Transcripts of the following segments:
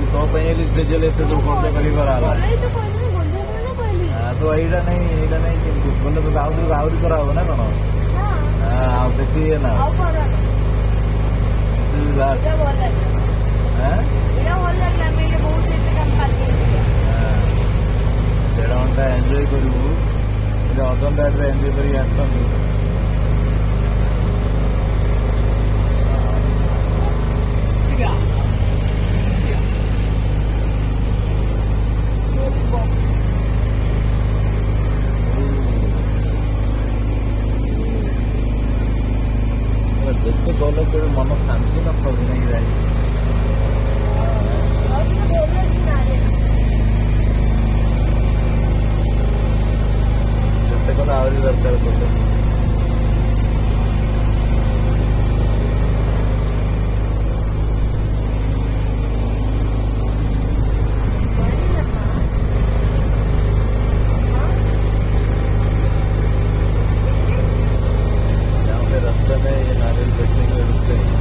तो स्पेशल एते सब खर्च करी कराला तो एटा नहीं किंतु बोले तो आउरी करा हो ना कौन बेसी ये ना देढ़ घंटा एंजॉय करू अधघंटा एंजॉय कर देखते गले के मन शांति न था नहीं जाए देखते गले आहरी दरकार बोले रास्ते में ये नारियल बेचने के लिए रुकते हैं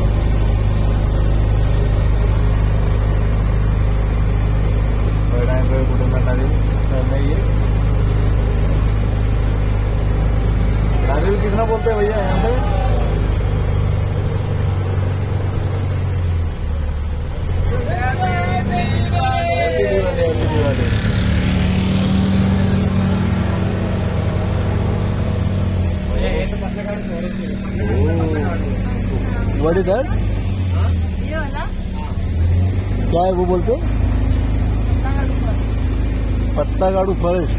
पे गुड़े में नारियल कितना बोलते हैं भैया यहाँ पे What is that? ये वाला क्या है वो बोलते पत्ता गाड़ू फॉरेस्ट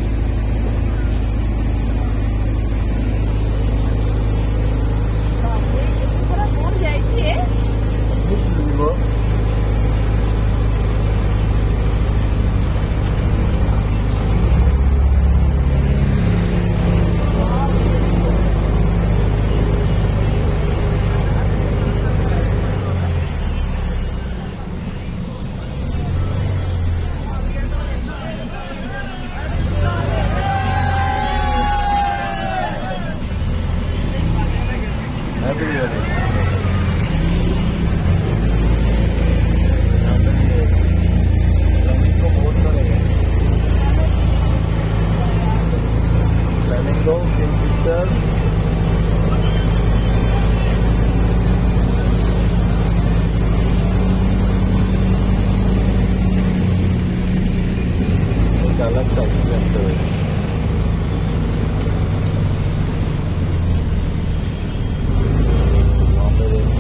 Flamingo, Kingfisher, एक अलग सा एक्सपीरियंस है वहाँ पे देखो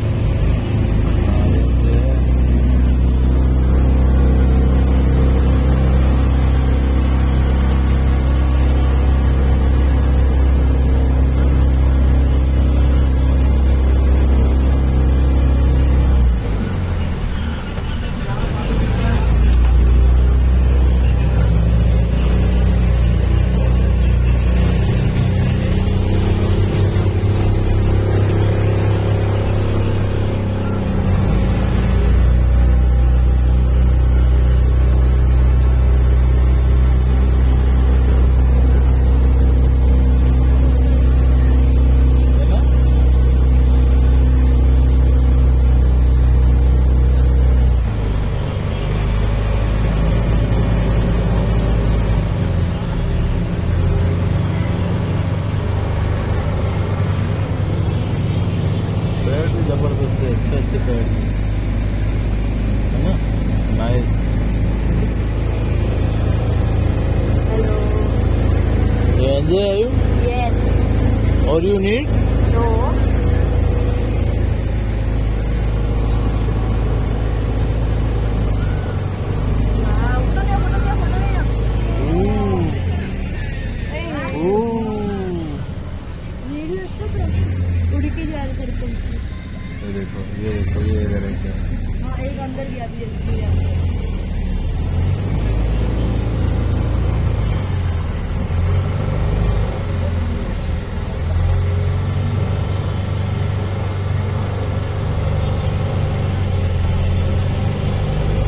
जबरदस्त है अच्छे पेड़ है ना nice enjoy are you Yes. और यू नीड No. उड़ के जा रहे थे पंछी। ये देखो ये इधर है क्या हाँ एक अंदर गया भी